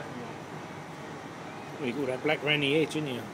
Well, you got that black around the edge, didn't you?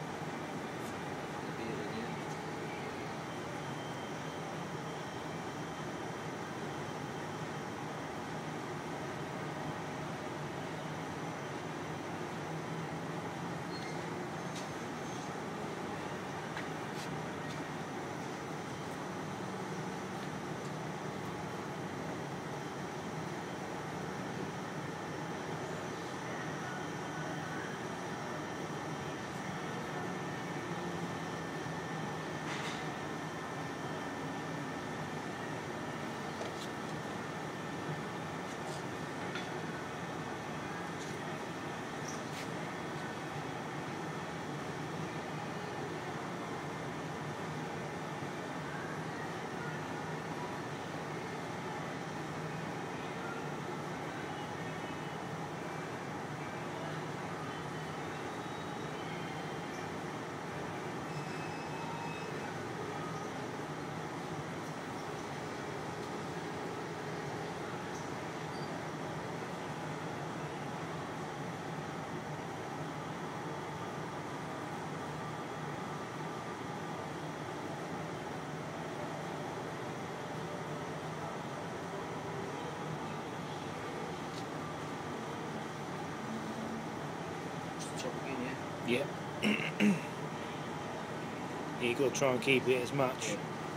Yeah. Yeah, you got to try and keep it as much. Yeah.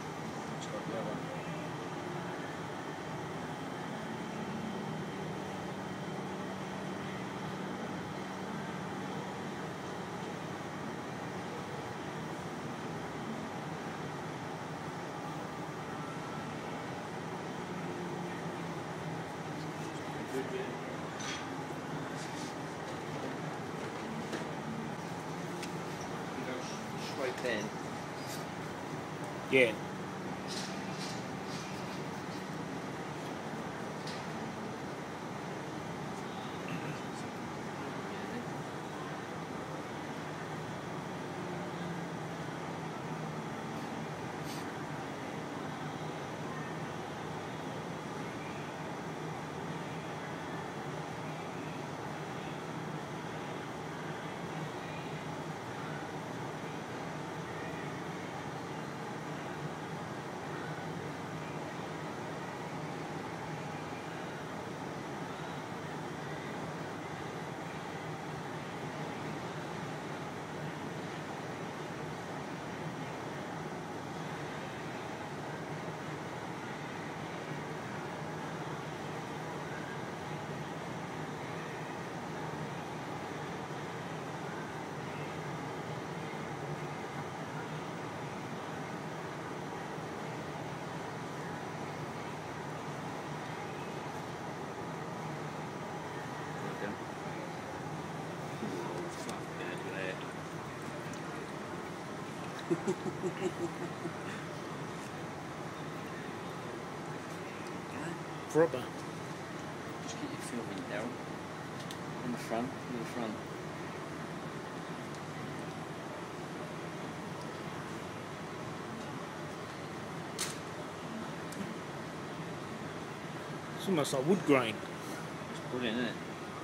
Straight pen. Yeah. Proper. Just get your filming down. In the front, in the front. It's almost like wood grain. It's brilliant, isn't it?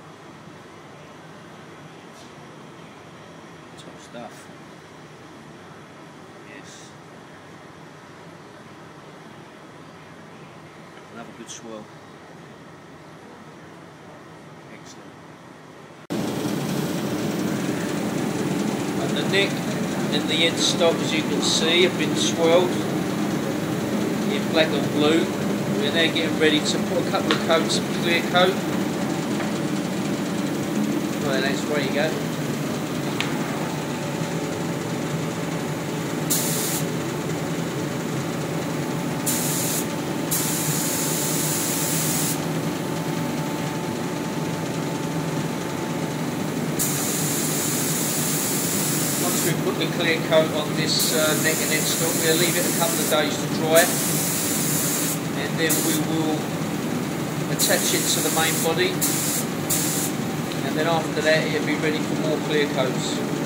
Top stuff. Yes. Another good swirl. Excellent. And the neck and the headstock, as you can see, have been swirled in black and blue. We're now getting ready to put a couple of coats of clear coat. Right, that's where you go. Once we've put the clear coat on this neck and headstock, we'll leave it a couple of days to dry. And then we will attach it to the main body, and then after that it'll be ready for more clear coats.